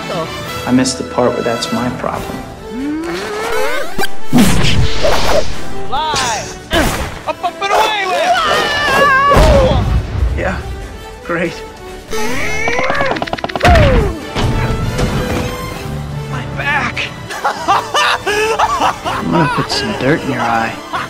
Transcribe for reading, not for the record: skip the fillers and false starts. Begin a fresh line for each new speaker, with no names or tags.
I missed the part where that's my problem.
Live! Up and away with it!
Yeah, great.
My back!
I'm gonna put some dirt in your eye.